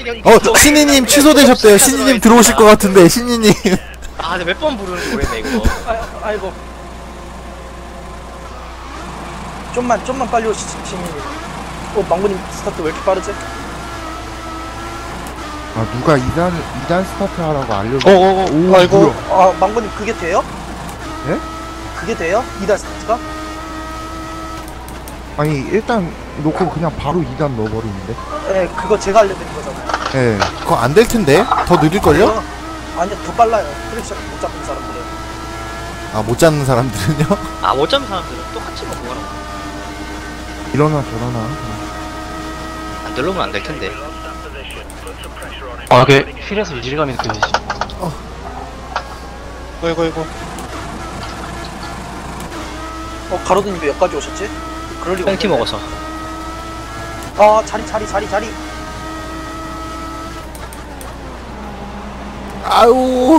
신이님 취소되셨대요. 신이님 들어오실 것 같은데, 신이님. 아, 근데 몇 번 부르는지 모르겠네, 이거. 아이고. 좀만 빨리 오시지, 신이님. 망고님 스타트 왜 이렇게 빠르지? 아 누가 2단 스타트 하라고 알려줘. 오, 아이고. 망고님 그게 돼요? 예? 그게 돼요? 2단 스타트가? 아니 일단 놓고 그냥 바로 2단 넣어버리는데. 네, 그거 제가 알려드린 거잖아요. 예. 그거 안 될 텐데? 더 느릴걸요? 아니요, 더 빨라요. 프랙션 못 잡는 사람들은. 아, 못 잡는 사람들은요? 아, 못 잡는 사람들은 똑같이 뭐 그거라고. 이러나 저러나. 안 들러면 안 될 텐데. 아, 그 휠에서 이질감이 느껴지지. 이거. 가로드님 왜 여기까지 오셨지? 그럴 리가 penalty 먹어서. 자리. 아유.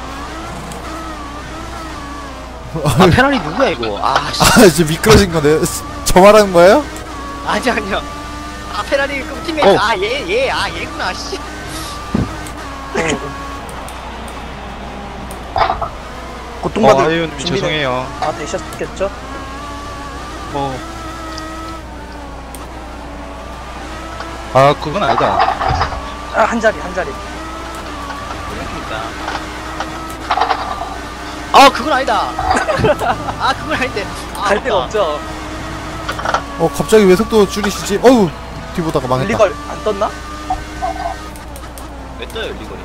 아, 페널티 누구야, 이거? 아, 씨. 아, 진짜 미끄러진 거네. 저 말하는 거예요? 아니요. 아, 페널티 그 팀메이트. 아, 얘구나, 씨. 고통받을 아유님 죄송해요. 되셨겠죠? 아 그건 아니다. 한 자리. 그러니까. 아, 그건 아니다. 아, 그건 아닌데. 갈 데가 없죠. 갑자기 왜 속도 줄이시지? 어우, 뒤보다가 망했다. 리걸 안 떴나? 왜 떠요, 리걸이?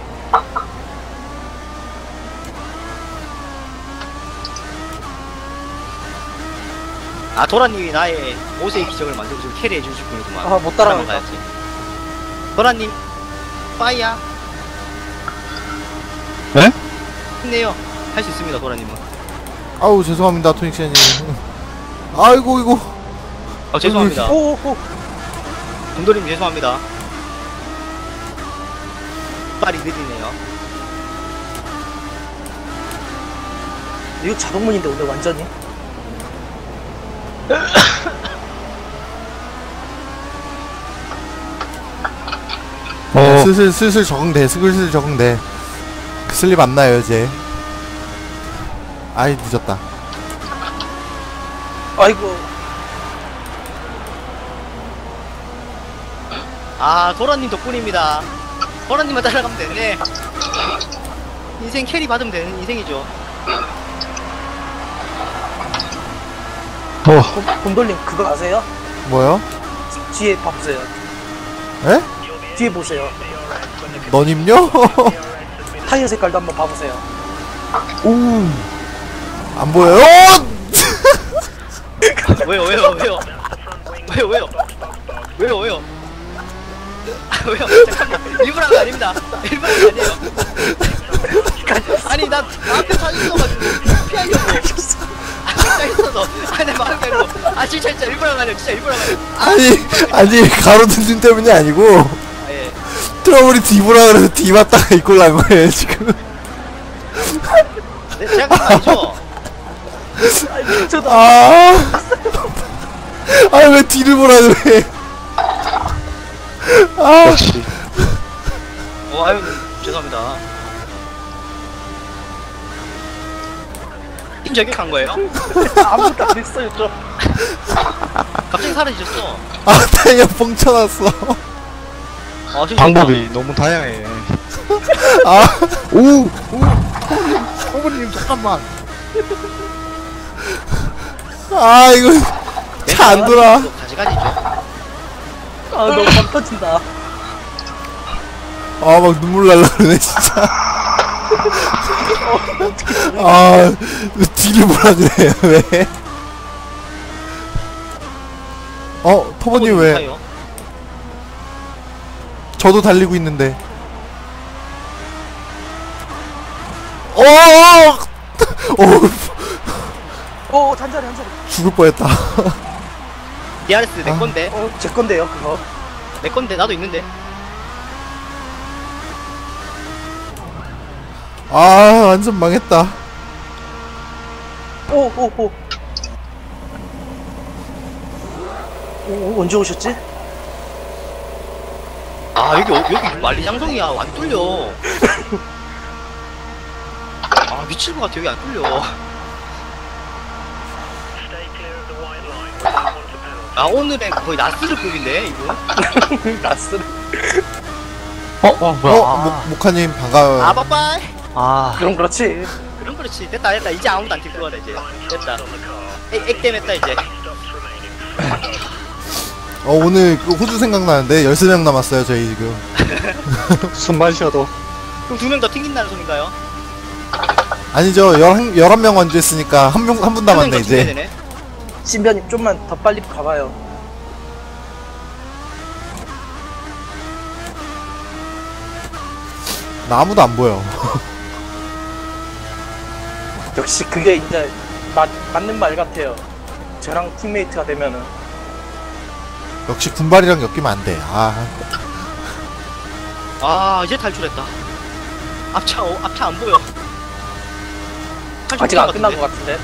아, 도라님이 나의 5세의 기적을 만들어주고 캐리해 주실 분이구만. 못 따라가겠다. 가야지. 도라님, 빠이야. 네? 힘내요. 할 수 있습니다, 도라님은. 아우, 죄송합니다, 토닉션님. 아이고, 이거. 죄송합니다. 오. 동도님 죄송합니다. 빨리 느리네요. 이거 자동문인데 오늘 완전히. 슬슬 적응돼. 그 슬립 안 나요, 이제. 아이, 늦었다. 아이고. 아, 도라님 덕분입니다. 도라님만 따라가면 되네. 인생 캐리 받으면 되는 인생이죠. 곰돌님 그거 아세요? 뭐요? 뒤에 봐보세요. 에? 뒤에 보세요. 너님요? 타이어 색깔도 한번 봐보세요. 오. 안 보여요? 왜요? 왜요? 잠깐만. 일부러 한 거 아닙니다. 일부러 한 거 아니에요. 아니, 나 앞에 차 있어가지고 피하려고. 차 있어서. 내 마음 말고. 진짜 일부러 한 거 아니에요. 진짜 일부러 한 거 아니에요. 아니, 가로등등 때문이 아니고. 예. 트러블이 뒤보라 그래서 뒤 봤다가 이꼴 난 거예요, 지금. 네, 제가 그런 거 아니죠? 왜 뒤를 보라 그래. 역시. 아유, 죄송합니다. 팀 저격한 거예요? 아무것도 안 했어요, 저. 갑자기 사라지셨어. 타이어 뻥쳐놨어. 방법이 너무 다양해. 어머님 잠깐만. 이거 차 안 돌아. 가지가지죠. 너무 감 터진다. 막 눈물 날라 그러네, 진짜. 뒤를 보라 그래, 왜? 토보님 왜? 저도 달리고 있는데. 한자리. 죽을 뻔했다. DRS 내 건데. 제 건데요, 그거. 내 건데 나도 있는데. 완전 망했다. 언제 오셨지? 아 여기 만리장성이야. 안 뚫려. 아 미칠 것 같아. 여기 안 뚫려. 아 오늘의 거의 나스르급인데 이거. 라스를. 모카님 반가워요. 아 빠빠이. 그럼 그렇지. 그럼 그렇지. 됐다. 이제 아무도 안 뛸 거야 이제. 됐다. 액땜 했다 이제. 오늘 그 호주 생각나는데 13명 남았어요 저희 지금. 숨만 쉬어도. 그럼 2명 더 튕긴다는 소린가요? 아니죠 11명 언제 했으니까 한 분 남았네 이제. 신변님 좀만 더 빨리 가봐요. 나 아무도 안 보여. 역시 그게 이제 맞는 말 같아요. 저랑 팀메이트가 되면은. 역시 군발이랑 엮이면 안 돼. 아 이제 탈출했다. 앞차 안 보여. 아직 안 끝난 것 같은데.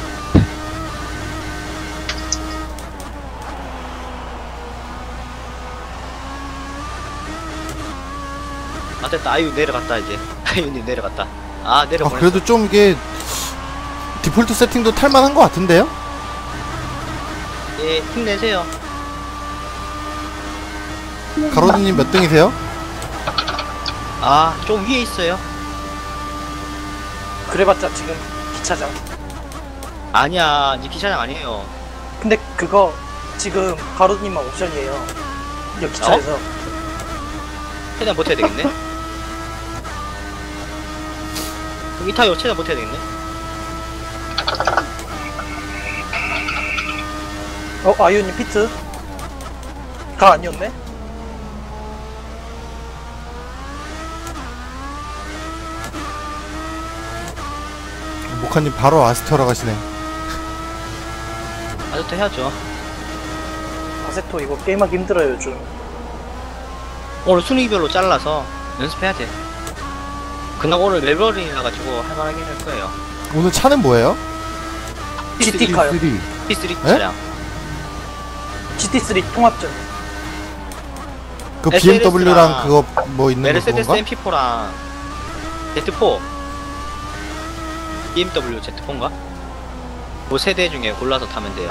아 됐다. 아유 내려갔다 이제. 아유님 내려갔다. 아 내려보냈어. 그래도 좀 이게 디폴트 세팅도 탈만한 것 같은데요? 예 힘내세요. 가로드님 몇 등이세요? 아 좀 위에 있어요. 그래봤자 지금 기차장. 아니야 이제 기차장 아니에요. 근데 그거 지금 가로님만 옵션이에요. 여기 기차에서. 최대한 버텨야 되겠네. 그럼 이 타이어 최대한 버텨야 되겠네. 아이오님 피트? 가 아니었네? 모카님 바로 아스테라 가시네. 아직도 해야죠. 아세토 이거 게임하기 힘들어요 요즘. 오늘 순위별로 잘라서 연습해야 돼. 그나마 오늘 레벨링이라 가지고 할만하긴 할 거예요. 오늘 차는 뭐예요? GT 카요. P3 차량. GT3 통합전. 그 SLS 랑 BMW랑 그거 뭐 있는 거 메르세데스 그건가? MP4랑 Z4, BMW Z4인가? 그 세대 중에 골라서 타면 돼요.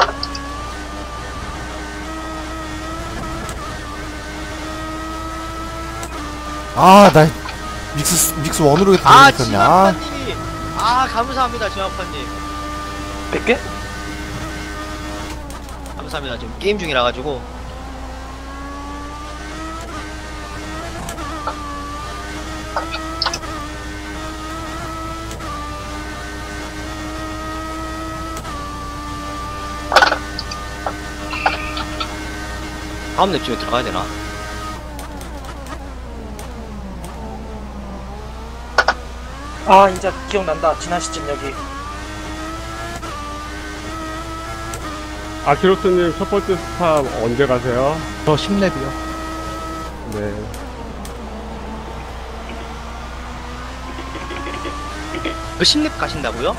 나 믹스 원으로 아 들어있었냐? 지마파님이 감사합니다 지마파님. 100개? 감사합니다. 지금 게임 중이라 가지고. 다음 랩쯤에 들어가야 되나? 이제 기억난다. 지난 시즌 여기. 아키로스님 첫 번째 스탑 언제 가세요? 저 10렙이요. 네. 그 10렙 가신다고요?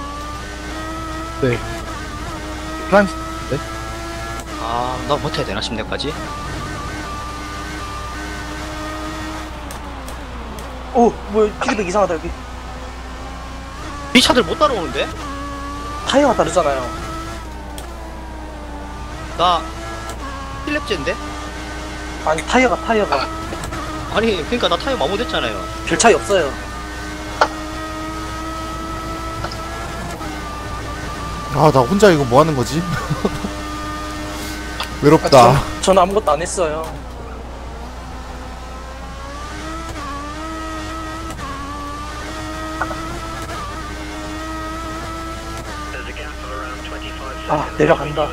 네. 프랑스. 나 버텨야 되나 10렙까지? 뭐야 피드백 이상하다 여기. 이 차들 못 따라오는데? 타이어가 다르잖아요. 나 1렙째인데? 아니 타이어가 아니 그니까 나 타이어 마모됐잖아요. 별 차이 없어요. 나 혼자 이거 뭐 하는 거지? 외롭다. 전 아무것도 안 했어요. 내려간다.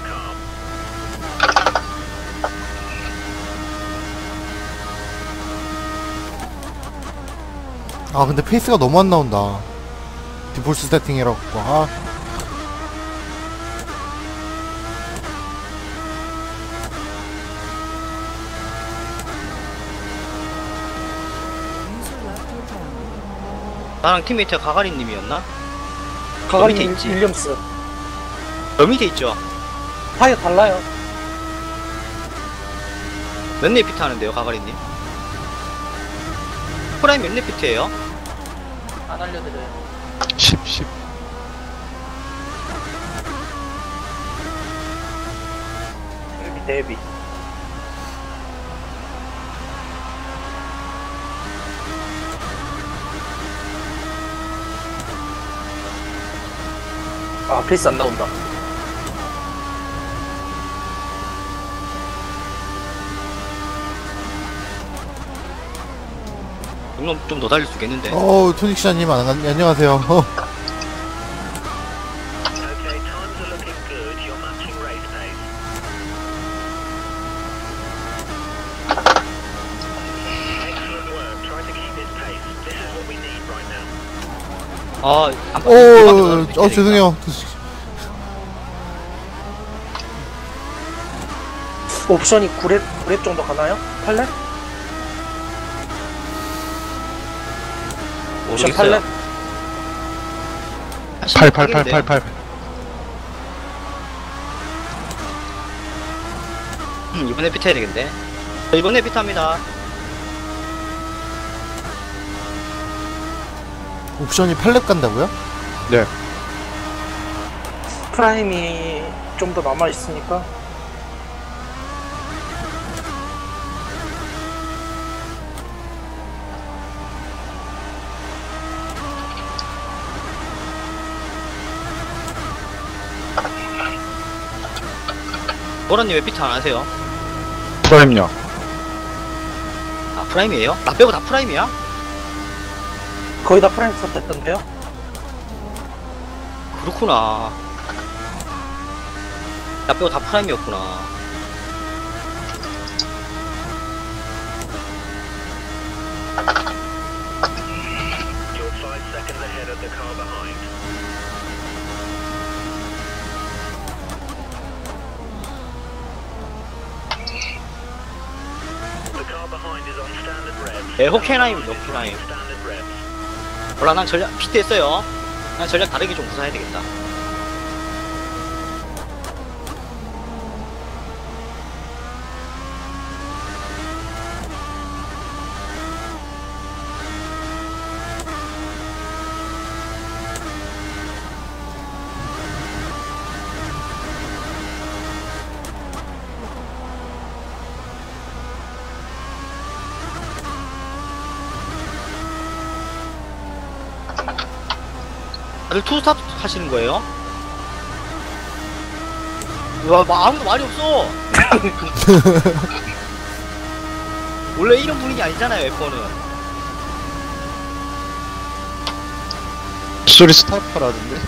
근데 페이스가 너무 안 나온다. 디폴트 세팅이라고. 나랑 팀메이트가 가가리님이었나? 가가리 밑에 있지. 윌리엄스. 저 밑에 있죠? 타이어 달라요. 몇 렙 피트 하는데요 가가리님? 프라임 몇 레피트예요? 안 알려드려요. 10. 대비. 아, 페이스 안 나온다. 좀 더 달릴 수 있겠는데. 토닉 시장님 안녕하세요. 죄송해요. 옵션이 9렙 정도 가나요? 8렙? 옵션 8렙? 8. 이번에 피트 해야 되겠는데. 저 이번에 피트 합니다. 옵션이 8렙 간다고요? 프라임이 좀 더 남아있으니까. 보라님 왜 피트 안 하세요? 프라임요. 아, 프라임이에요? 나 빼고 다 프라임이야? 거의 다 프라임 컷 됐던데요? 그렇구나. 나 빼고 다 프라임이었구나. 호케나임이죠, 호케나임. 몰라, 난 전략 피트 했어요. 난 전략 다르게 좀 구사해야 되겠다. 다들 투스타트 하시는 거예요? 와, 아무도 말이 없어! 원래 이런 분위기 아니잖아요, F1은. 소리 스타파라던데.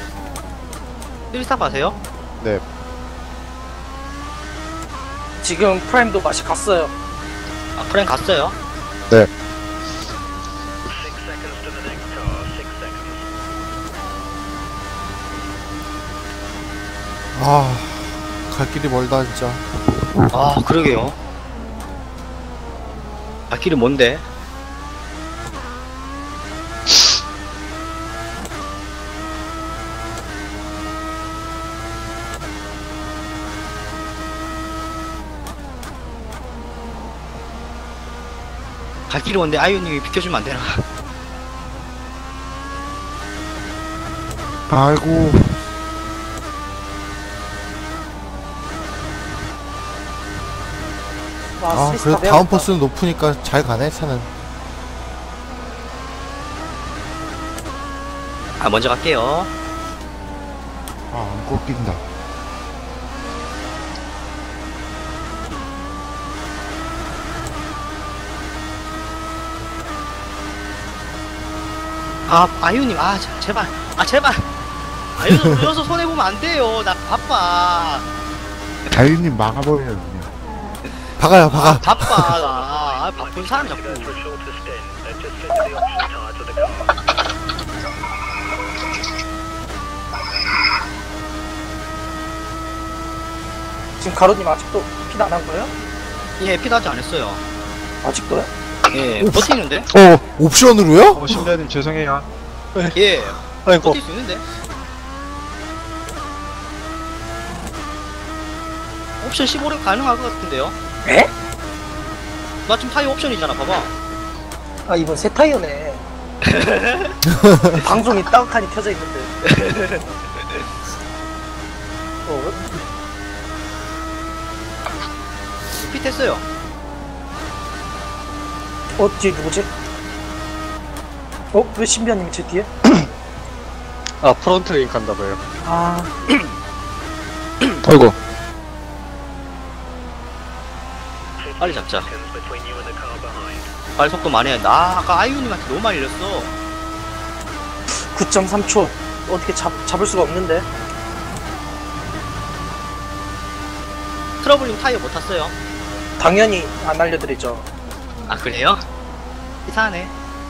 투스타트 하세요? 네. 지금 프라임도 맛이 갔어요. 아, 프랭 갔어요? 네. 갈 길이 멀다 진짜. 아, 그러게요. 갈 길이 뭔데? 갈 길이 뭔데 아이오님이 비켜주면 안 되나? 아이고. 그래도 다음 퍼스는 높으니까 잘 가네 차는. 아, 먼저 갈게요. 안 꺾인다. 아, 아이오님, 제발. 제발. 아이오님 눌러서 손해보면 안 돼요. 나 바빠. 자유님 막아버려요 그냥. 박아. 바빠, 나. 바쁜 사람 자꾸. 지금 가로님 아직도 핏 안 한 거예요? 예, 피드하지 안 했어요. 아직도요? 예, 버티는데? 옵션으로요? 신배님 죄송해요. 예, 아이고. 버틸 수 있는데? 옵션 15렙 가능할 것 같은데요? 에? 나 지금 타이어 옵션이잖아, 봐봐. 아 이번 새 타이어네. 방송이 따뜻하니 켜져 있는데. 핏했어요. 뒤에 누구지? 왜 신비아님이 제 뒤에? 아, 프론트 링 간다봐요. 아 어이구. 빨리 잡자. 빨리 속도 많이 해. 나 아까 아이유님한테 너무 많이 잃었어. 9.3초. 어떻게 잡을 수가 없는데. 트러블링 타이어 못 탔어요. 당연히 안 알려드리죠. 아 그래요? 이상하네.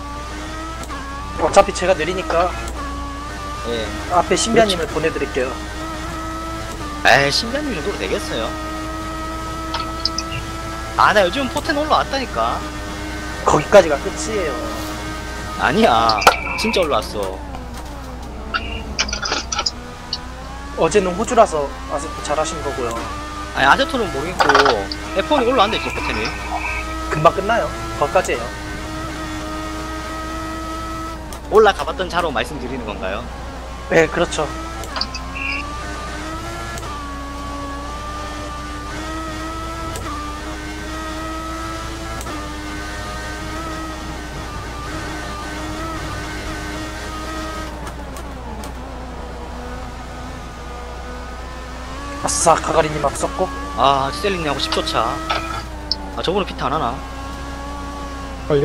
어차피 제가 느리니까 예. 앞에 신비아님을 보내드릴게요. 에이 신비한님 정도로 되겠어요. 아 나 요즘 포텐 올라왔다니까. 거기까지가 끝이에요. 아니야 진짜 올라왔어. 어제는 호주라서 아직도 잘하신 거고요. 아니 아제토는 모르겠고 F1이 올라왔는데 이제 포텐이. 금방 끝나요. 거기까지예요. 올라가봤던 자로 말씀드리는 건가요? 네, 그렇죠. 아싸, 가가리님 앞섰고. 아 스텔링하고 10초 차. 아 저분은 피트 안 하나? 걸려?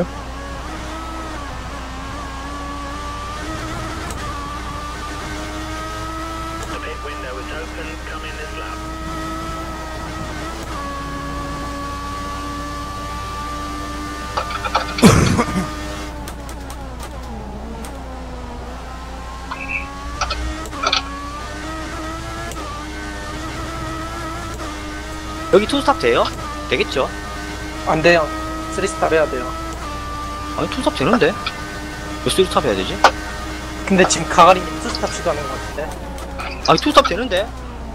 여기 투스탑 돼요? 되겠죠? 안 돼요. 3스탑 해야 돼요. 아니 투스탑 되는데? 몇 스탑 해야 되지? 근데 지금 가가리님 2스탑 시도하는 것 같은데. 아니 투스탑 되는데?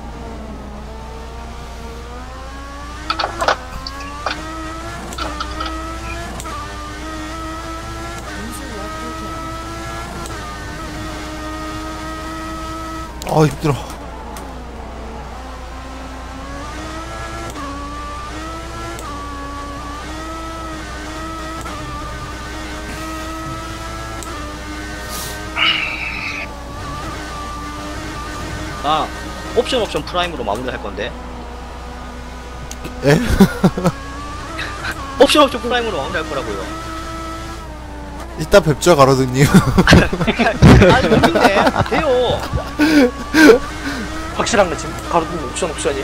아 힘들어. 아 옵션 프라임으로 마무리할 건데. 에? 옵션 프라임으로 마무리할 거라고요. 이따 뵙죠 가로등님. 아니 못 믿네. 돼요. 확실한 거 지금 가로등 옵션이야.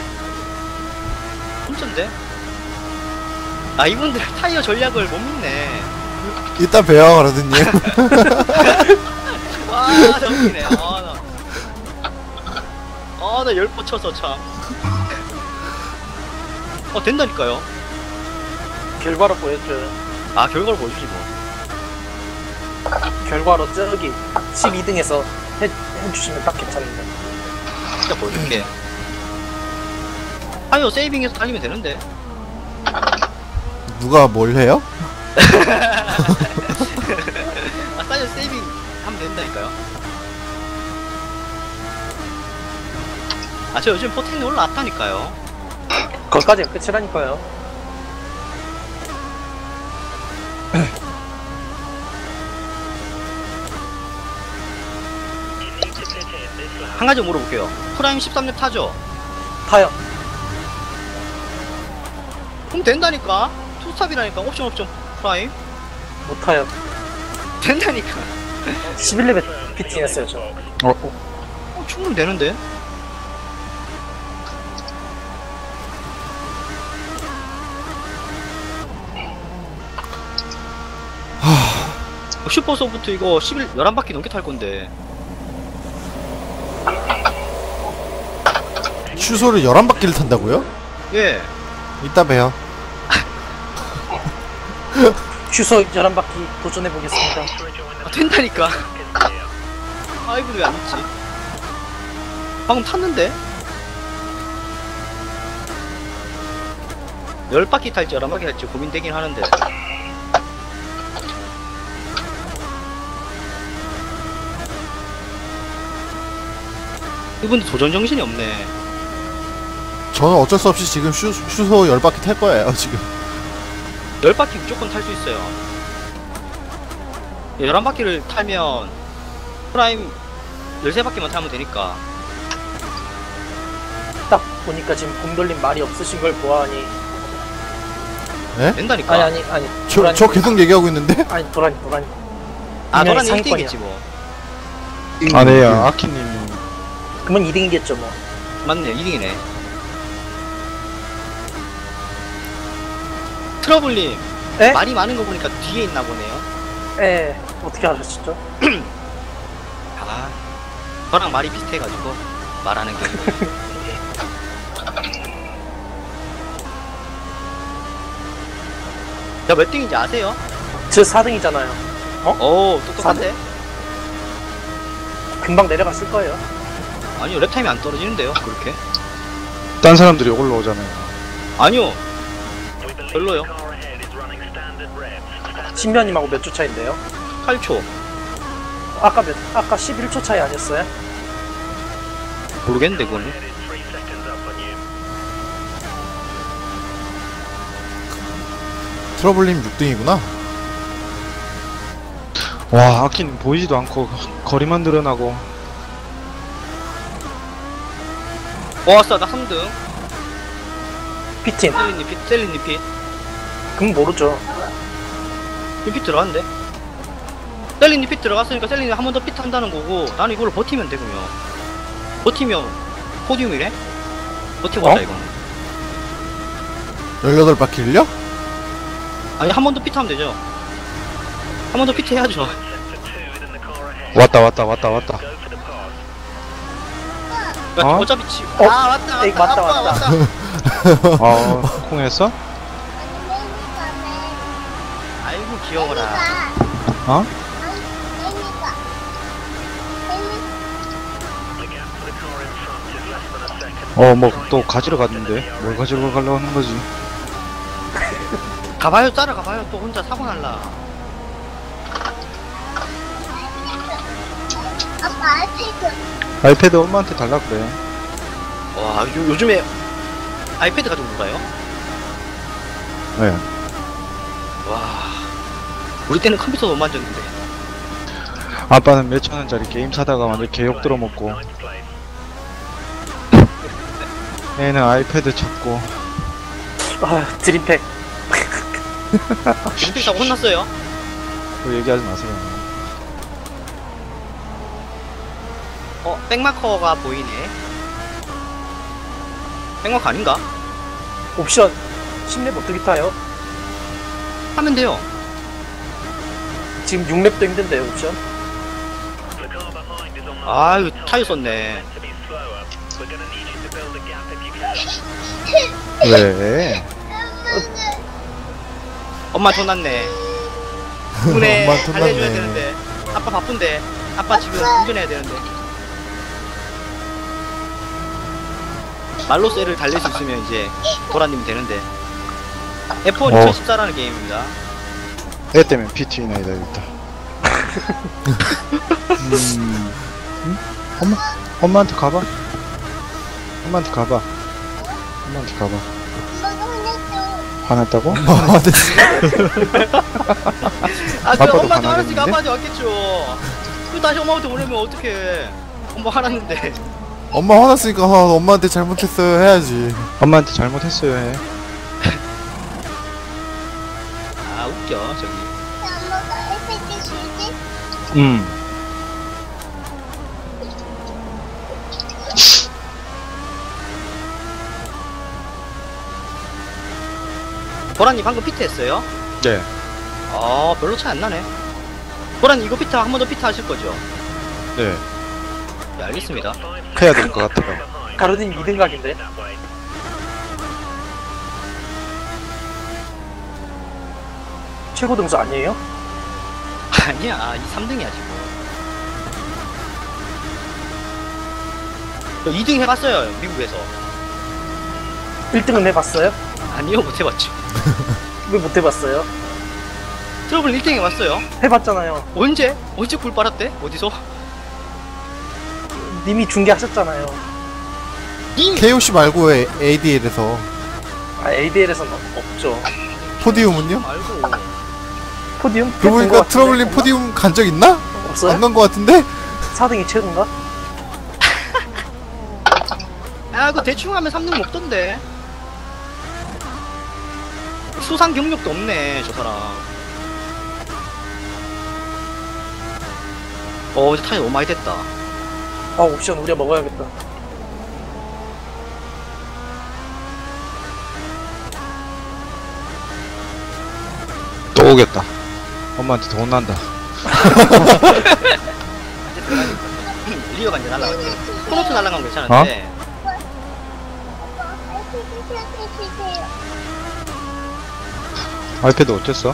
진짠데? 아 이분들 타이어 전략을 못 믿네. 이따 봬요 가로등님. 와 진짜 웃기네. 나 열번 쳐서 참. 된다니까요. 결과로 보여줘요. 아 결과를 보여주지 뭐. 결과로 저기 12등에서 해주시면 딱 괜찮은데. 진짜 보여줄게. 타이어 세이빙해서 달리면 되는데. 누가 뭘 해요? 아 타이어 세이빙 하면 된다니까요. 아 저 요즘 포텐이 올라왔다니까요. 거기까지가 끝이라니까요. 한 가지 물어볼게요. 프라임 13렙 타죠? 타요. 그럼 된다니까? 투스탑이라니까. 옵션 프라임? 못 타요. 된다니까. 11레벨 피팅 했어요, 저. 충분히 되는데? 슈퍼소프트 이거 11바퀴 넘게 탈 건데. 취소를 11바퀴를 탄다고요? 예. 이따 봬요. 취소 11바퀴 도전해보겠습니다. 된다니까. 아이고 왜 안 있지? 방금 탔는데? 10바퀴 탈지 11바퀴 탈지 고민되긴 하는데. 이분도 도전 정신이 없네. 저는 어쩔 수 없이 지금 슈소 10바퀴 탈 거예요 지금. 10바퀴 무조건 탈 수 있어요. 11바퀴를 타면 프라임 13바퀴만 타면 되니까. 딱 보니까 지금 곰돌림 말이 없으신 걸 보아하니. 된다니까. 아니. 저 계속 얘기하고 있는데? 아니, 도라니. 아, 분명히 너라는 상위권이야. 1등이겠지 뭐. 아, 네, 아키님이. 그러면 2등이겠죠 뭐. 맞네, 2등이네. 트러블님, 에? 말이 많은 거 보니까 뒤에 있나 보네요. 예. 어떻게 알았죠? 아, 저랑 말이 비슷해가지고 말하는 게. 저 몇 등인지 아세요? 저 4등이잖아요. 오, 똑똑한데? 금방 내려갔을 거예요. 아니요, 랩타임이 안 떨어지는데요, 그렇게? 딴 사람들이 올라오잖아요. 아니요, 별로요. 신변님하고 몇 초 차인데요? 8초. 아까 11초 차이 아니었어요? 모르겠는데, 그거는. 트러블님 6등이구나. 와, 아키님 보이지도 않고, 거리만 늘어나고. 왔어, 나 3등. 피팅. 셀린님 핏. 그럼 모르죠. 핏 들어갔는데? 셀린님 핏 들어갔으니까 셀린이 한 번 더 핏 한다는 거고, 나는 이걸로 버티면 돼, 그러면. 버티면, 포디움이래? 버티보자, 이거는. 18바퀴를요? 아니, 한 번 더 핏 하면 되죠. 한 번 더 핏 해야죠. 왔다. 그러니까 어? 어차피 왔다. 에이, 맞다. 아, 콩했어? 아이고, 귀여워라. 어? 뭐, 또 가지러 갔는데. 뭘 가지러 가려고 하는 거지? 가봐요, 따라가봐요. 또 혼자 사고 날라. 아빠 아이패드. 아이패드 엄마한테 달라 그래. 와, 요즘에 아이패드 가지고 놀아요? 네. 와, 우리 때는 컴퓨터도 못 만졌는데. 아빠는 몇천 원짜리 게임 사다가 완전 개욕 들어먹고. 애는 아이패드 찾고. 아, 드림팩. 컴퓨터 사고 혼났어요? 그거 얘기하지 마세요. 백마커가 보이네. 백마커 아닌가? 옵션 10렙 어떻게 타요? 하면 돼요. 지금 6렙도 힘든데요, 옵션? 아, 이거 타이어 썼네. 왜? 엄마 돈 났네. 덕분에 엄마 돈 달래줘야 났네. 되는데. 아빠 바쁜데. 아빠 지금 운전해야 되는데. 말로세를 달릴 수 있으면 이제 도라님이 되는데. F1 2014라는 게임입니다. 애 때문에 PT 나이다 일단. 엄마한테 가봐. 엄마한테 가봐. 엄마가 혼냈어. 화났다고? 아, 그 아빠도 엄마한테 화나겠는데? 화났으니까 아빠한테 왔겠죠. 그 다시 엄마한테 보내면 어떡해. 엄마 화났는데. 엄마 화났으니까 엄마한테 잘못했어요 해야지. 엄마한테 잘못했어요 해. 아, 웃겨, 저기. 엄마가 아이패드 주지? 도라님 방금 피트 했어요? 네. 아, 별로 차이 안 나네. 도라님 이거 피트 한 번 더 피트 하실 거죠? 네. 네, 알겠습니다. 해야 될 것 같아요. 가로딘 2등 각인데? 최고 등수 아니에요? 아니야, 이 3등이야, 지금. 저 2등 해봤어요, 미국에서. 1등은 해봤어요? 아니요, 못 해봤죠. 왜 못 해봤어요? 트러블 1등 해봤어요. 해봤잖아요. 언제? 언제 굴 빨았대? 어디서? 님이 중계하셨잖아요. KOC 말고 ADL에서 아, ADL에서는 없죠. 포디움은요? 말고. 포디움? 그러고 보니까 트러블님 포디움 간 적 있나? 없어요? 안 간 거 같은데? 4등이 최고인가? 야, 그거 대충 하면 3등 먹던데. 수상 경력도 없네, 저 사람. 이제 타이 너무 많이 됐다. 아, 옵션 우리가 먹어야겠다. 또 오겠다. 엄마한테 돈 난다. 리어가 이제 날라갔지. 코노트 날라간 건 괜찮은데. RPG 주세요. 아이패드 어땠어?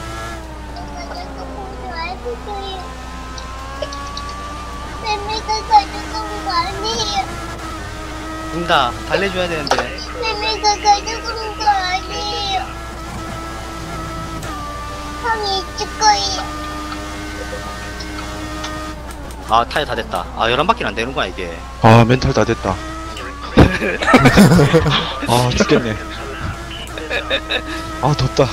매매가 가져간 거 아니에요. 인다, 달래줘야 되는데. 매매가 가져간 거 아니에요. 형이 있을 거예요. 아, 타이 다 됐다. 아, 11바퀴는 안 되는구나, 이게. 아, 멘탈 다 됐다. 아, 죽겠네. 아, 덥다.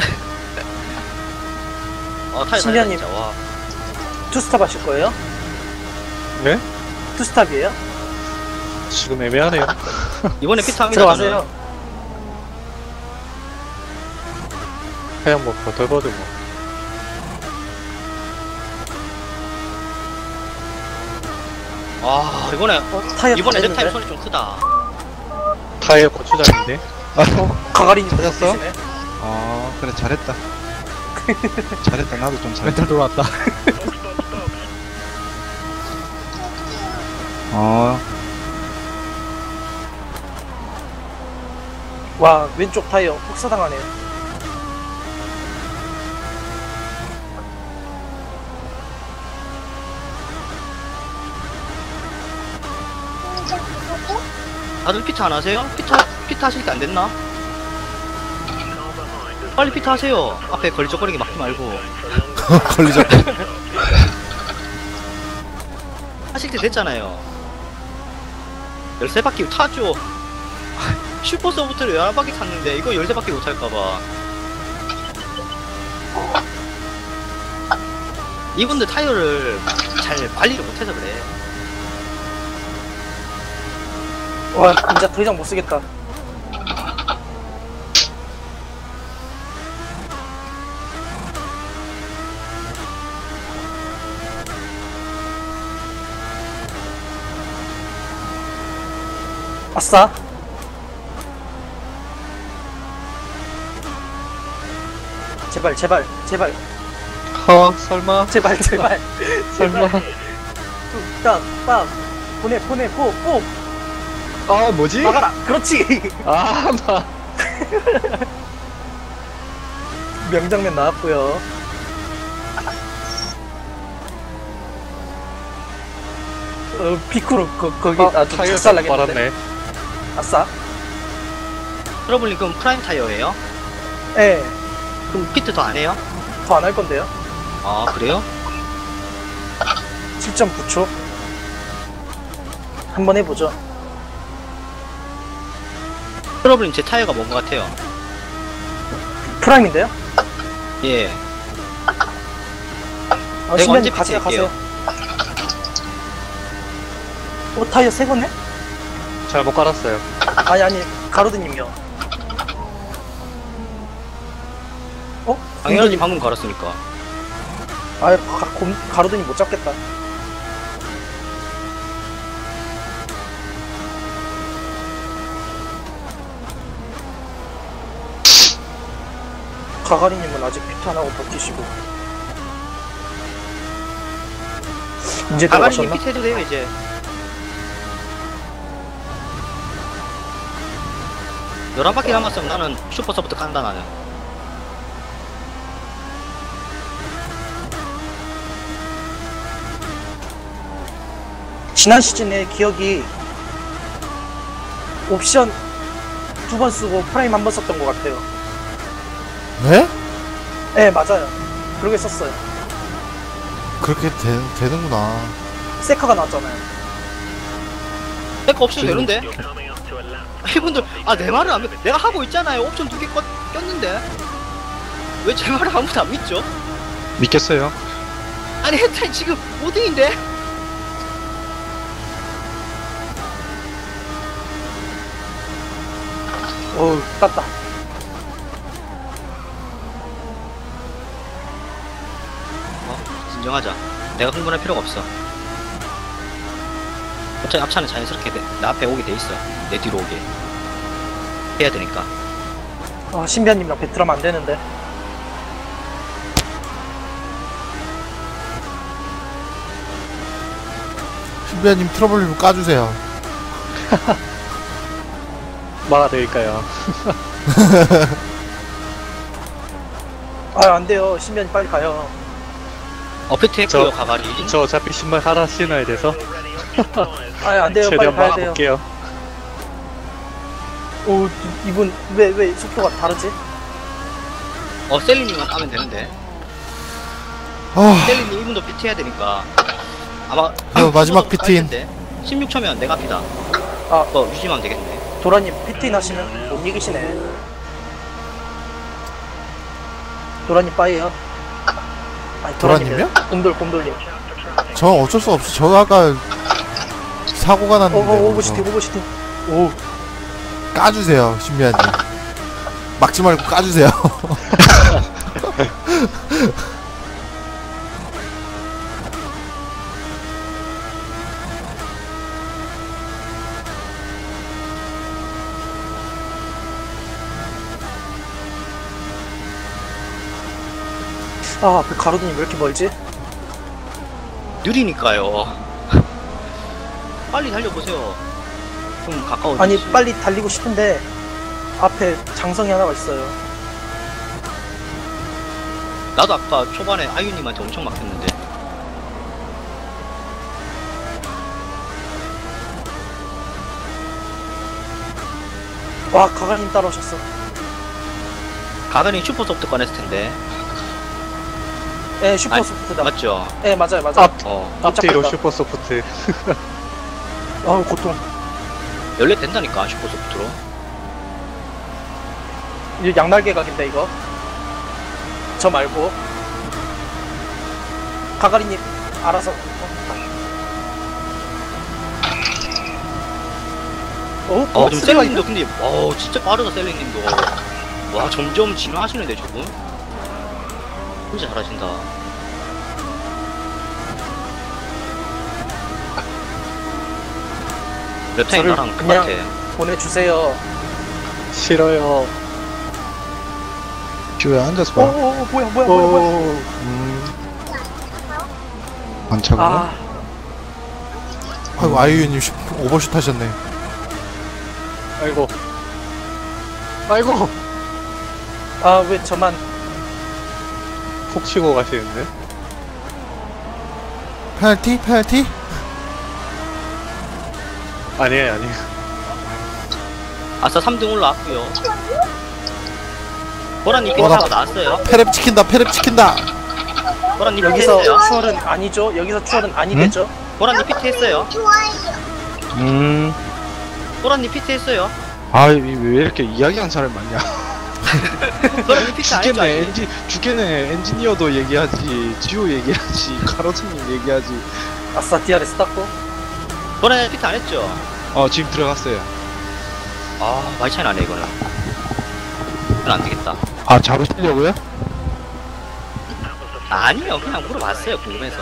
타이 다 됐다, 신기한님. 진짜. 와. 투스탑 하실 거예요? 네? 투스탑이에요? 지금 애매하네요. 이번에 피트합니다. 들어가세요. 그냥 뭐 버텨봐도 뭐. 아, 이번에 타이어 이번에 내 다 타임 됐는데? 손이 좀 크다. 타이어 고추장인데. 가가리님 찾았어? 계시네. 아, 그래, 잘했다. 잘했다, 나도 좀 잘했다. 멘탈 돌아왔다. 와, 왼쪽 타이어 폭사당하네요. 다들 피트 안 하세요? 피트 하실 게 안 됐나? 빨리 피트 하세요. 앞에 걸리적거리게 막지 말고. 걸리죠. 하실 때 됐잖아요. 13바퀴 타죠. 슈퍼 서브트를 11바퀴 탔는데 이거 13바퀴 못 탈까봐. 이분들 타이어를 잘 관리를 못해서 그래. 와, 진짜 더 이상 못 쓰겠다. 아싸. 제발, 제발, 제발, 설마. 제발, 제발. 설마. 딱, 보내, 뽀. 아, 뭐지? 막아라. 그렇지. 아, 나. 명장면 나왔고요. 피크로 거기 아주 타이어 작살나겠는데. 빨았네. 아싸. 트러블링 그럼 프라임 타이어예요? 예. 그럼 피트 더 안 해요? 더 안 할 건데요. 아, 그래요? 7.9초. 한번 해보죠. 트러블링 제 타이어가 뭔 것 같아요? 프라임인데요? 예. 아, 내가 언제 신변님 가세요, 피치할게요? 가세요. 타이어 새 거네? 잘못 깔았어요. 아니, 가로드님요. 당연히 방금 갈았으니까. 가로드님 못 잡겠다. 가가리님은 아직 피트 안 하고 버티시고. 이제 가가리님 들어가셨나? 피트 해도 돼요, 이제. 열한 바퀴 남았으면 나는 슈퍼 서브트 간다, 나는. 지난 시즌에 기억이 옵션 2번 쓰고 프라임 1번 썼던 것 같아요. 네? 네, 맞아요. 그러게 썼어요. 그렇게 되는구나. 세카가 나왔잖아요. 탱크 없어도 되는데? 이분들, 아, 내 말을 안 믿, 내가 하고 있잖아요. 옵션 2개 꼈는데. 왜 제 말을 아무도 안 믿죠? 믿겠어요. 아니, 혜타이 지금 5등인데? 어우, 땄다. 진정하자. 내가 흥분할 필요가 없어. 어차피 앞차는 자연스럽게 내 앞에 오게 돼 있어. 내 뒤로 오게. 해야 되니까. 아, 신비한님이랑 배틀하면 안 되는데. 신비아님 트러블 좀 까주세요. 막아드릴까요? 아, 안 돼요. 신비한님 빨리 가요. 어페트 했고요, 가발이. 저 어차피 신발 하나 신어야 돼서 아, 안 돼요. 빨리 최대한 가야 돼요. 막아볼게요. 오, 이분 왜 속도가 다르지? 셀리님만 따면 되는데. 아, 셀리님 이분도 PT 해야 되니까. 아마. 마지막 PT. 16초면 내가 피다. 아. 유지하면 되겠네. 도라님 피트인 하시면 못 이기시네. 도라님 빠이에요. 아니, 도라님이요? 곰돌님. 저 어쩔 수 없이 저 아까 사고가 났는데 오버시티. 오, 까주세요 신비아님. 막지 말고 까주세요. 아, 앞에 가로등이 왜 이렇게 멀지? 느리니까요. 빨리 달려보세요. 좀 가까워지지. 아니, 빨리 달리고 싶은데 앞에 장성이 하나가 있어요. 나도 아까 초반에 아유님한테 엄청 막혔는데. 와, 가가님 따라오셨어. 가가님 슈퍼소프트 꺼냈을 텐데. 예, 슈퍼소프트다. 맞죠? 예, 맞아요. 앞뒤로 슈퍼 소프트. 아우, 고통. 연례 된다니까, 슈퍼소프트로. 이거 양날개 각인데, 이거. 저 말고. 가가리님, 알아서. 지금 셀리님도 근데, 진짜 빠르다, 셀리님도. 와, 점점 진화하시는데, 저분? 진짜 잘하신다. 랩타임 저를 나랑 그냥- 똑같아. 보내주세요. 싫어요. 쥐야 앉아서 봐. 뭐야. 반차고. 아, 아이고 아이유님 오버슛 하셨네. 아이고. 왜 저만. 푹 치고 가시는데? 페널티? 아니에요. 아싸 3등 올라왔고요. 보라님 핑크가 나왔어요. 페랩 지킨다. 보라님 여기서 PT 했어요. 추월은 아니죠? 여기서 추월은 아니 되죠? 보라님 PT 했어요. 좋아요. 보라님 PT 했어요. 왜 이렇게 이야기하는 사람이 많냐? 보라님 PT 안 했죠? 죽겠네. 엔지니어도 얘기하지, 지호 얘기하지, 카로스님 얘기하지. 아싸, DRS 땄고. 보라님 PT 안 했죠? 지금 들어갔어요. 많이 차이 나네, 이거는. 이건 안 되겠다. 잡으시려고요? 아니요, 그냥 물어봤어요, 궁금해서.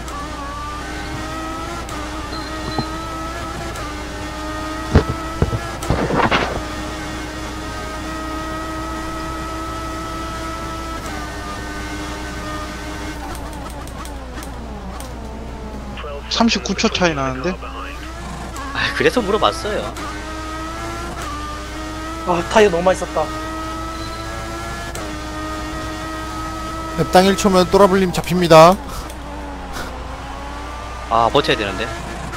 아, 39초 차이 나는데? 그래서 물어봤어요. 아, 타이어 너무 많이 썼다. 랩당 1초면 또라블님 잡힙니다. 버텨야 되는데.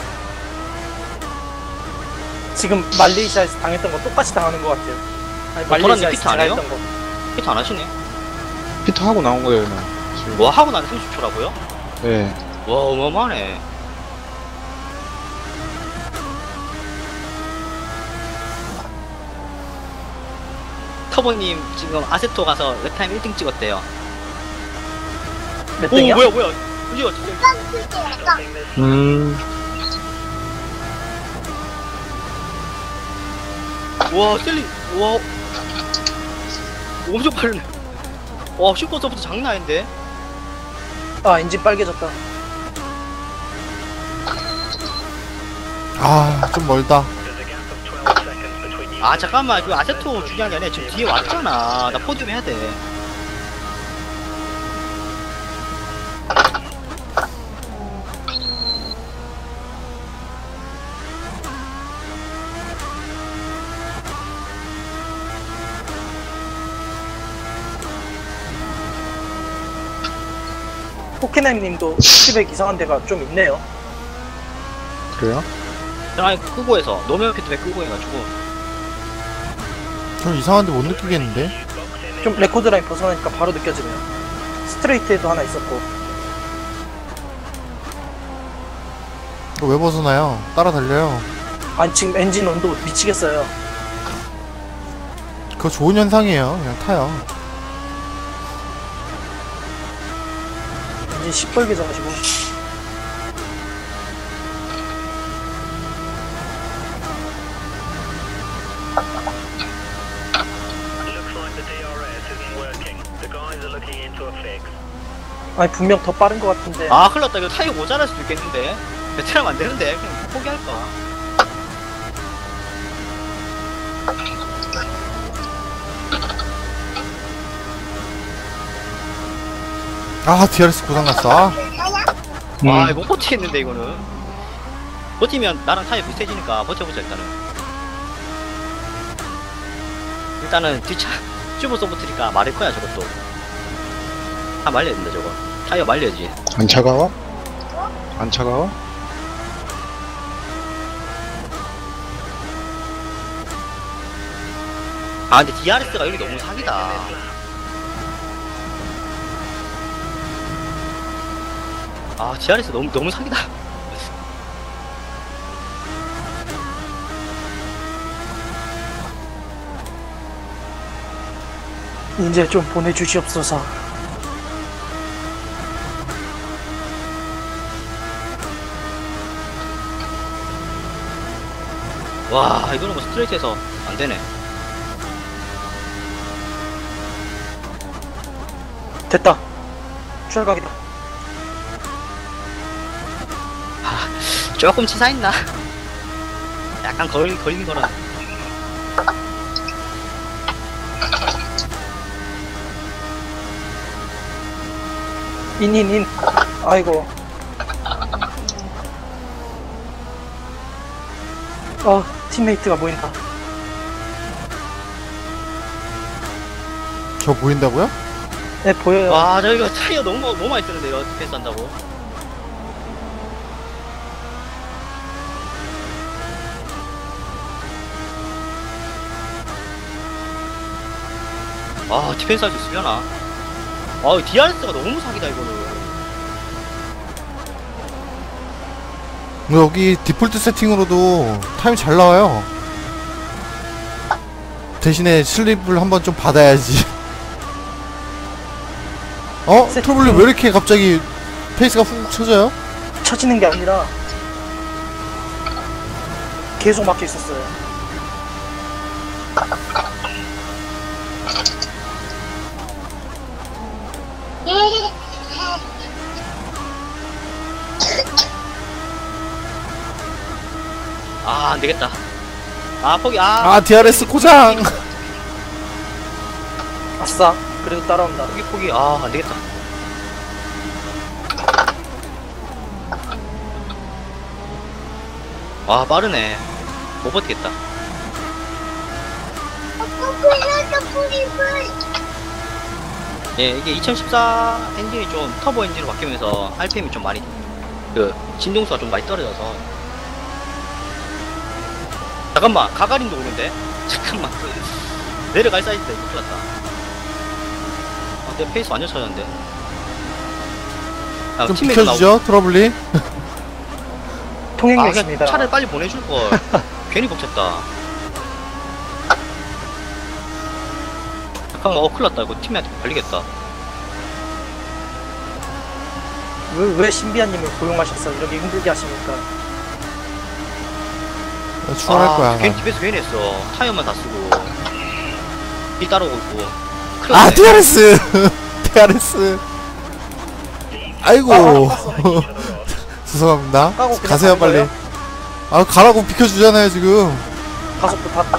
지금 말레이시아에서 당했던 거 똑같이 당하는 것 같아요. 아니, 도라님 말레이시아에서 피트 안 제가 해요? 했던 거. PT 안 하시네. 피트하고 나온 거예요, 그냥. 지금. 뭐 하고 나는 30초라고요? 네. 와, 어마어마하네. 터보님 지금 아세토 가서 랩타임 1등 찍었대요. 몇 오 등이야? 뭐야 이거 진짜. 와 셀리 와 엄청 빠르네. 와 슈퍼서부터 장난 아닌데. 아 엔진 빨개졌다. 아, 좀 멀다. 아 잠깐만 그 아세토 중요한 게 아니라 지금 뒤에 왔잖아. 나 포디움 해야 돼. 포켓몬님도 피드백 이상한 데가 좀 있네요. 그래요? 아니 끄고해서 노면 피드백 끄고 해가지고. 좀 이상한데 못 느끼겠는데? 좀 레코드 라인 벗어나니까 바로 느껴지네요. 스트레이트에도 하나 있었고. 이거 왜 벗어나요? 따라 달려요. 아니 지금 엔진 온도 미치겠어요. 그거 좋은 현상이에요. 그냥 타요. 엔진 시뻘개져가지고. 아니 분명 더 빠른 것 같은데. 아 큰일 났다. 이거 타이어 모자랄 수도 있겠는데. 베테랑 안 되는데 그냥 포기할까. 아, DRS 고장났어. 아, 와 이거 못 버티겠는데 이거는. 버티면 나랑 타이어 비슷해지니까 버텨보자 일단은. 일단은 뒷차 튜브 소프트니까 마를 거야 저것도. 다 말려야 된다 저거. 타이어 말려야지. 안 차가워? 안 차가워? 아 근데 DRS가 여기 너무 사기다. 아 DRS 너무 사기다. 이제 좀 보내주시옵소서. 와 이거는 뭐 스트레이트에서 안 되네. 됐다. 출각이다. 조금 치사했나? 약간 걸린 거라. 인. 아이고. 팀메이트가 보인다. 저 보인다고요? 네, 보여요. 와 저기가 타이어 너무 많이 쓰는데요 디펜스 한다고. 아 디펜스 할 수 있으려나? 아 DRS가 너무 사기다 이거는. 여기 디폴트 세팅으로도 타임 잘 나와요. 대신에 슬립을 한번 좀 받아야지. 트러블이 왜 이렇게 갑자기 페이스가 훅 쳐져요? 쳐지는 게 아니라 계속 막혀 있었어요. 아 안되겠다. 아 포기. 아, DRS 고장! 아싸. 그래도 따라온다. 포기. 아 안되겠다. 와 빠르네. 못 버티겠다. 예 이게 2014 엔진이 좀 터보 엔진으로 바뀌면서 RPM이 좀 많이 그 진동수가 좀 많이 떨어져서. 잠깐만 가가린도 오는데. 잠깐만 내려갈 사이즈다 이거 큰일났다. 아 내 페이스 완전 쳐졌는데. 아, 좀 팀메이트 비켜주죠, 트러블이. 통행료 아 있습니다. 그냥 차를 빨리 보내줄걸. 괜히 벅쳤다. 잠깐만, 큰일 났다. 이거 팀한테 걸리겠다. 왜 신비한님을 고용하셨어? 이렇게 힘들게 하십니까? 출발할 거야. 괜히 난. 집에서 괜히 했어. 타이어만 다 쓰고. 이 따라오고 있고. 큰일 아 났네. DRS DRS. 아이고. 죄송합니다. 까고 그냥 가세요 가는 빨리. 거예요? 아 가라고 비켜주잖아요 지금. 가속도 다.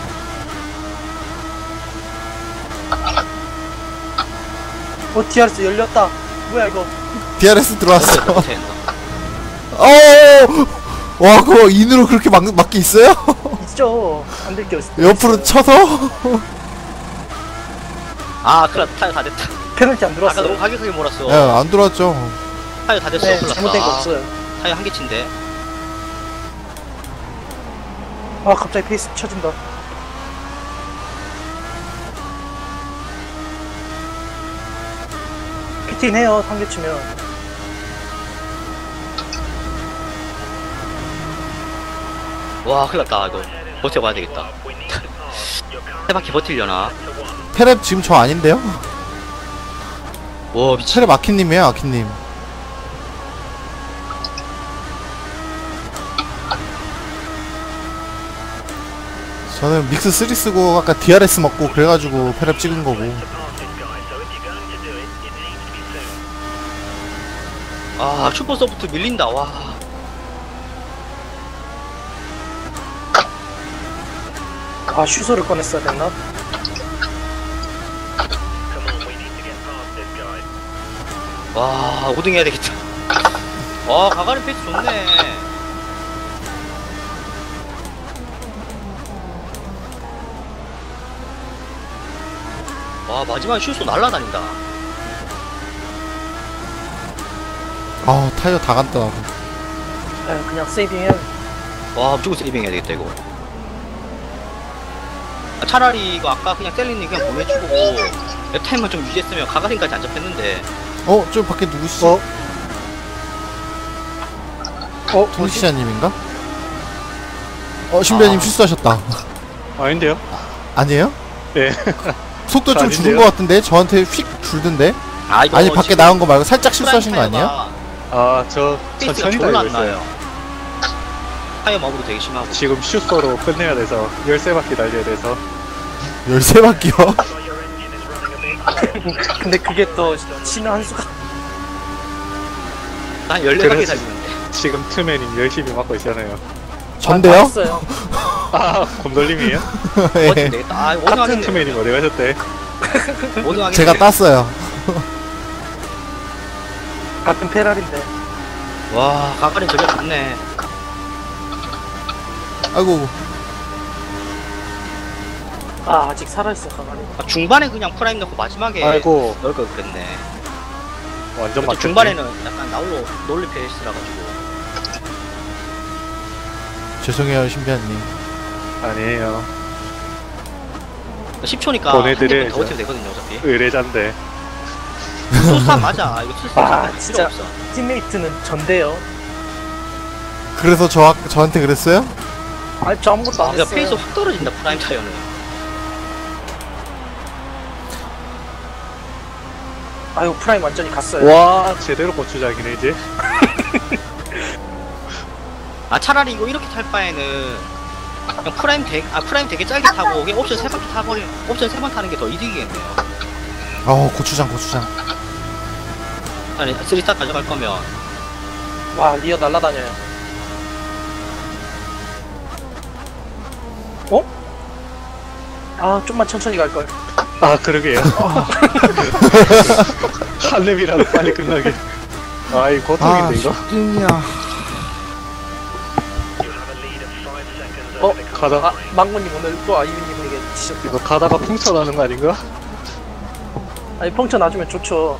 DRS 열렸다. 뭐야 이거? DRS 들어왔어. 못해, 못해. 와 그거 인으로 그렇게 막게 있어요? 있죠. 안 될 게 없어. 옆으로 쳐서? 아, 큰일 났다. 타이어 다 됐다. 페널티 안 아까 들어왔어. 너무 가격하게 몰았어. 예, 안 들어왔죠. 타이어 다 됐어. 네, 큰일 났다. 잘못된 거 아, 없어요. 타이어 한 개치인데. 아 갑자기 페이스 쳐진다. 피팅 해요. 한개 치면. 와, 큰일 났다. 이거 버텨봐야 되겠다. 세 바퀴 버틸려나? 페랩 지금 저 아닌데요? 와, 미친. 페랩 아키님이에요 아키님. 저는 믹스 3 쓰고 아까 DRS 먹고 그래가지고 페랩 찍은 거고. 아, 슈퍼소프트 밀린다. 와. 아 슈소를 꺼냈어야 됐나? 와, 5등 해야 되겠다. 와, 가가린 페이스 좋네. 와, 마지막에 슈소 날라다닌다. 아 타이어 다 간다. 그냥 세이빙해. 와, 무조건 세이빙 해야 되겠다, 이거. 아, 차라리 이거 아까 그냥 셀린님 그냥 보내주고 랩 타임만 좀 유지했으면 가가린까지 안 잡혔는데. 저 밖에 누구시지? 통시아님인가? 신비아님 아. 실수하셨다. 아닌데요? 아니에요? 네. 속도 좀 줄은 아닌데요? 것 같은데? 저한테 휙 줄던데? 아, 이거 아니 밖에 지금 나온 거 말고 살짝 실수하신 거 프라임 아니에요? 타이어가 아, 저 페이스가 천천히 졸라 달리고 안 있어요. 나요. 타이어 마블도 되게 심하고. 지금 슈퍼로 끝내야 돼서 13바퀴 달려야 돼서 13바퀴요? 근데 그게 또 신의 한 수가. 난 14바퀴 그래서- 달리는데. 지금 투맨님 열심히 막고 있잖아요. 전데요? 맞았어요. 아, 곰돌림이에요? 예. 버티면 되겠다. 아, 5등 같은 하겠네. 투맨님 어디 가셨대? 5등 하겠네. 제가 땄어요. 같은 페라리인데. 와, 가가린 저게 좋네. 아이고 아 아직 살아있어 가만히. 아, 중반에 그냥 프라임 넣고 마지막에 아이고, 넣을 걸 그랬네. 완전 또 막혔네. 중반에는 약간 나홀로 놀리 페이스라 가지고. 죄송해요 신비아님. 아니에요. 10초니까 보내드려야죠. 더 버티면 되거든요, 어차피. 의뢰자인데. 수사 맞아. 이거 수사 아, 필요 진짜. 없어. 팀메이트는 전데요. 그래서 저한테 그랬어요? 아니 저 아무것도 안 그러니까 했어요. 페이스 확 떨어진다, 프라임 타이어는. 아유 프라임 완전히 갔어요. 와, 제대로 고추장이네, 이제. 아, 차라리 이거 이렇게 탈 바에는 그냥 프라임 되게 짧게 타고 그냥 옵션 3바퀴 타버리, 옵션 3번 타는 게 더 이득이겠네요. 고추장. 아니, 3스타 가져갈 거면. 와 리어 날라다녀요. 어? 아 좀만 천천히 갈 걸. 아, 그러게요. 한 랩이라도 빨리 끝나게. 아, 이 고통인데, 이거? 띵이야. 가다, 아 망고님 오늘 또 아이유님에게 지셨다. 이거 가다가 풍선하는 거 아닌가? 아니 펑쳐 놔주면 좋죠.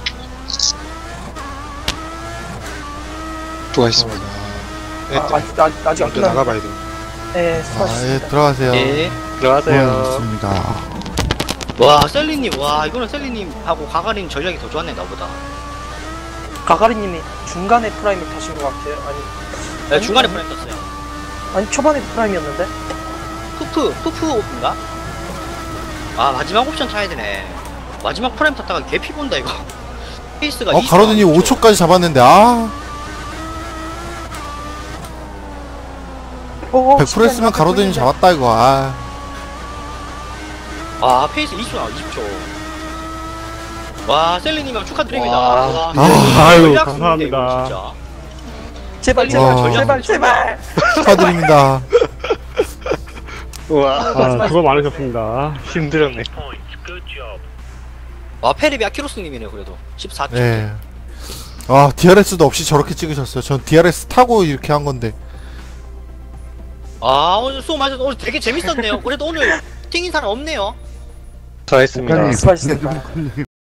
수고하셨습니다. 아직 안 끝났네. 나가봐야 돼. 네 예 수고하셨습니다. 들어가세요. 예. 들어가세요. 좋습니다. 와, 셀리님, 와, 이거는 셀리님하고 가가린 전략이 더 좋았네, 나보다. 가가리님이 중간에 프라임을 타신 것 같아요. 네, 중간에 프라임 떴어요. 아니 초반에 프라임이었는데. 푸프 오프인가? 아 마지막 옵션 타야 되네. 마지막 프라임 탔다가 개피 본다 이거. 페이스가 가로등이 5초까지 잡았는데 100% 했으면 가로등이 잡았다 이거. 페이스 20초 나와 20초. 와 셀리님이랑 축하드립니다. 와, 아유, 전략 감사합니다. 승리인데, 이거 제발 진짜. 제발 제발. 축하드립니다. 우와 아, 수고 많으셨습니다. 힘들었네. 와 페리비 아키로스님이네 그래도 14초. 네. DRS도 없이 저렇게 찍으셨어요. 전 DRS 타고 이렇게 한 건데. 오늘 수고 많으셨어. 오늘 되게 재밌었네요. 그래도 오늘 튕긴 사람 없네요. 다 했습니다. 국가님, 수고하셨습니다. 좀 걸리-